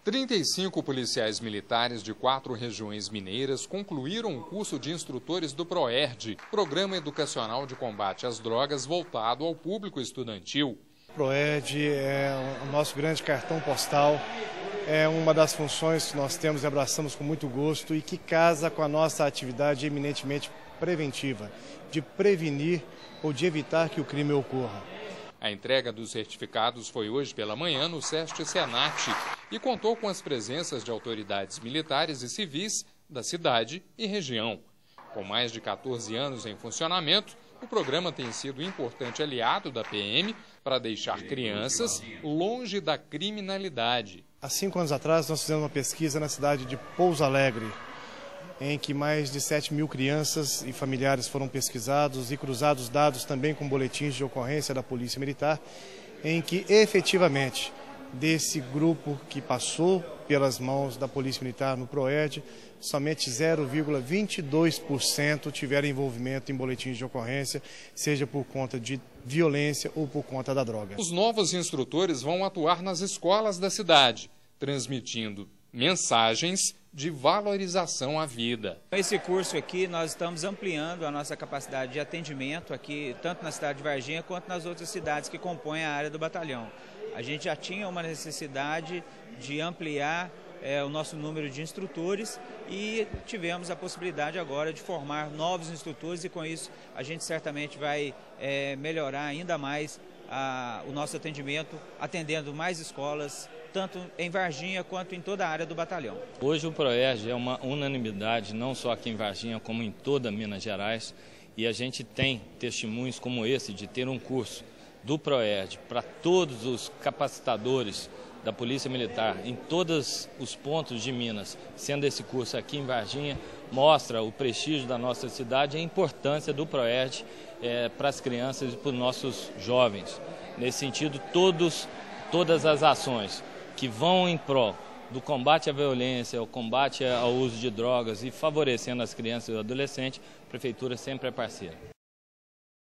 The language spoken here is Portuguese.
35 policiais militares de 4 regiões mineiras concluíram o curso de instrutores do PROERD, Programa Educacional de Combate às Drogas voltado ao público estudantil. O PROERD é o nosso grande cartão postal, é uma das funções que nós temos e abraçamos com muito gosto e que casa com a nossa atividade eminentemente preventiva, de prevenir ou de evitar que o crime ocorra. A entrega dos certificados foi hoje pela manhã no SEST Senat e contou com as presenças de autoridades militares e civis da cidade e região. Com mais de 14 anos em funcionamento, o programa tem sido um importante aliado da PM para deixar crianças longe da criminalidade. Há 5 anos atrás, nós fizemos uma pesquisa na cidade de Pouso Alegre, em que mais de 7.000 crianças e familiares foram pesquisados e cruzados dados também com boletins de ocorrência da Polícia Militar, em que efetivamente desse grupo que passou pelas mãos da Polícia Militar no PROERD, somente 0,22% tiveram envolvimento em boletins de ocorrência, seja por conta de violência ou por conta da droga. Os novos instrutores vão atuar nas escolas da cidade, transmitindo mensagens de valorização à vida. Esse curso aqui nós estamos ampliando a nossa capacidade de atendimento aqui, tanto na cidade de Varginha quanto nas outras cidades que compõem a área do batalhão. A gente já tinha uma necessidade de ampliar o nosso número de instrutores e tivemos a possibilidade agora de formar novos instrutores e com isso a gente certamente vai melhorar ainda mais o nosso atendimento, atendendo mais escolas, tanto em Varginha quanto em toda a área do batalhão. Hoje o PROERD é uma unanimidade, não só aqui em Varginha, como em toda Minas Gerais, e a gente tem testemunhos como esse de ter um curso do PROERD para todos os capacitadores da Polícia Militar em todos os pontos de Minas, sendo esse curso aqui em Varginha, mostra o prestígio da nossa cidade e a importância do PROERD para as crianças e para os nossos jovens. Nesse sentido, todas as ações que vão em prol do combate à violência, ao combate ao uso de drogas e favorecendo as crianças e os adolescentes, a Prefeitura sempre é parceira.